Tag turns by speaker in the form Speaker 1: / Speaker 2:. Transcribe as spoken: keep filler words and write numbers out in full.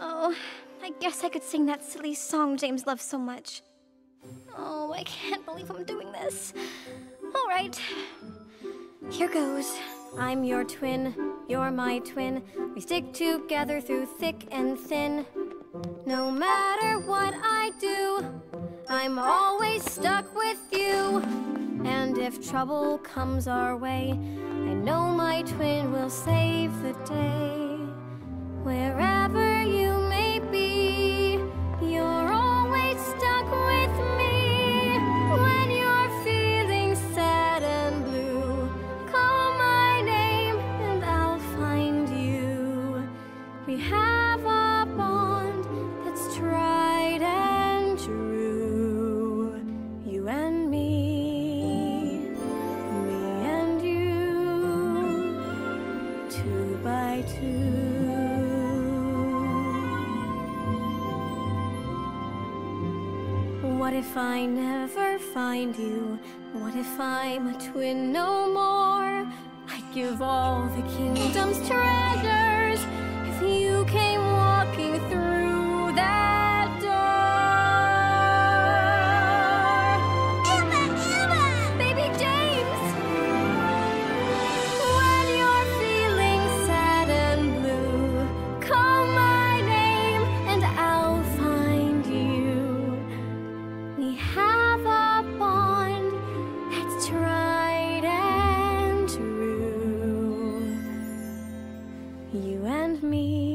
Speaker 1: Oh, I guess I could sing that silly song James loves so much. Oh, I can't believe I'm doing this. All right. Here goes. I'm your twin, you're my twin. We stick together through thick and thin. No matter what I do, I'm always stuck with you. And if trouble comes our way, I know my twin will save the day. Wherever you may be, you're always stuck with me. When you're feeling sad and blue, call my name and I'll find you. We have a bond that's tried and true. You and me, me and you, two by two. What if I never find you? What if I'm a twin no more? I'd give all the kingdom's treasures if you came walking through that door. Emma, Emma! Baby James! When you're feeling sad and blue, call my name and I'll find you. We have a bond that's tried and true. You and me.